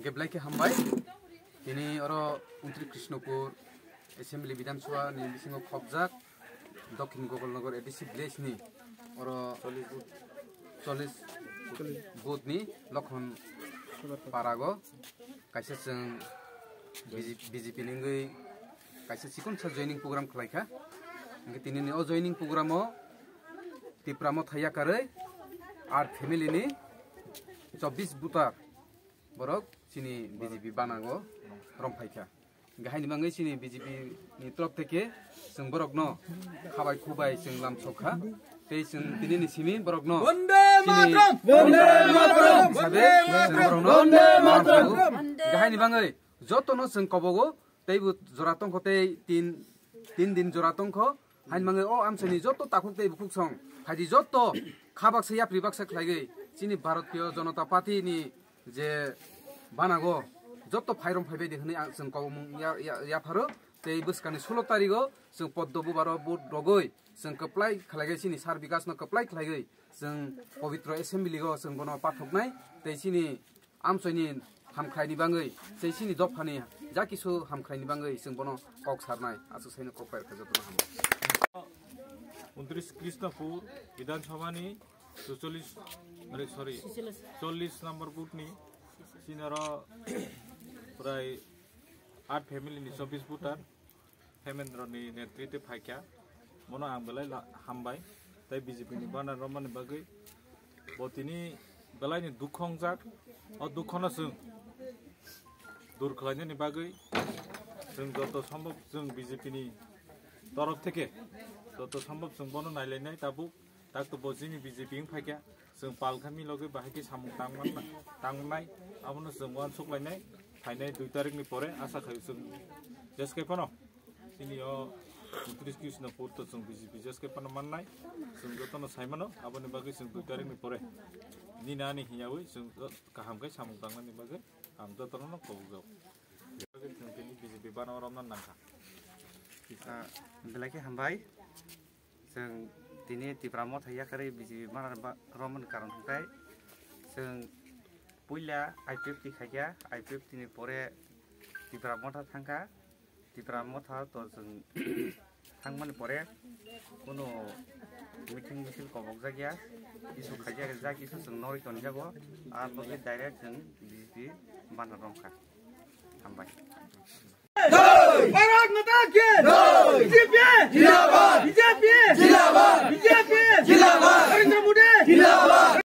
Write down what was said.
गेब्लाय के हामबाय दिनै अरो उन्त्रि कृष्णपुर एसेम्बली विधानसभा नि बिसिङाव खबजाक दक्षिण गगलनगर एडिसि भिलेज नि अरो 40 बुथ नि लखन पारागो काइसे जों बीजेपी निंगै काइसे सिकुन सा जॉइनिंग प्रोग्राम खलायखा दिनैनि अ जॉइनिंग प्रोग्रामाव तिप्रामो थाया कारै आर फैमिली नि 24 बुथार बरक सिनी बीजेपी बानागो रमफाइखा गाहायनि बाङै सिनी बीजेपी नि तरफ थेके जों बरक न खाबाय खुबाय जों लामसखा ते जों दिनैनि सिमी बरक न वन्दे मातरम वन्दे मातरम वन्दे मातरम गाहायनि बाङै जतनो जों कबगो तैबो जरातंखो ते 3 दिन जरातंखो हाइन बाङै अ आमसनि जत ताखुक तै बुकुक सं हादि जत खाबाकसे याप्रिबाकसे खलायगै सिनी भारतीय जनता पार्टी नि जे बानागो जत फाइरम फाइबाय देखनै जों कबम याफारो ते बसकानि 16 तारिखो जों पद्मबु बारो बुट रगै जों कप्लाय खलायगै सिनी सार विकास न कप्लाय खलायगै जों पवित्र एसेम्बली गो जों बनो पाठकनाय ते सिनी आमसनि हामख्रायनि बाङै से सिनी दफानि जाकिसु हामख्रायनि बाङै जों बनो कक सारनाय आसु सैनो कपायर खजतनो हाम 29 कृष्णपुर विधानसभानि 40 नम्बर बुथनि सिनार प्राय 8 फेमिलिनि 24 बुथार हेमेन्द्रनि नेतृत्व फाइखा मनो आं बेलाय हामबाय ताइ बीजेपीनि बानार रमानि बागै बतिनि बेलायनि दुखंजाक अ दुखना जों दूर खालायनायनि बागै जों जत सम्भव जों बीजेपीनि तरफ थेके जत सम्भव जों बनो नायलायनाय ताबु ताकतो बजिनि बीजेपी फाइखा जों पालखामि लगे बाहायके सामु तांनाय आबनो जों वान सकलायनाय फाइनाय 2 तारिखनि परे आशा खायो जों जेसके पनो सिनि अ 29 कृष्णपुर तो जों बीजेपी जेसके पनो माननाय जों जतनो साइमानो आबनि बागै जों 2 तारिखनि परे निनानि हियावै जों गाहामकै सामु तांनायनि बागै आम जतनो कबुगाव बागै जों दिनै बीजेपी बानावरामना नांखा बेलाके हामबाय जों दिनै तिप्रामो थाया कारै बीजेपी बानार रमन कारण थाखाय जों पुइला आईपीएफटी खाया आईपीएफटी नि परे तिप्रामो था थांखा तिप्रामो था तो जों थांमानि परे कोनो मिटिं मिছিল कबक जागिया इसु खाया जागिसु जों नरितन जागो आर लगे डाइरेक्ट जों बीजेपी बानार रमखा हामबाय भारत माता की बीजेपी जिंदाबाद बीजेपी जिंदाबाद बीजेपी जिंदाबाद नरेंद्र मोदी जिंदाबाद।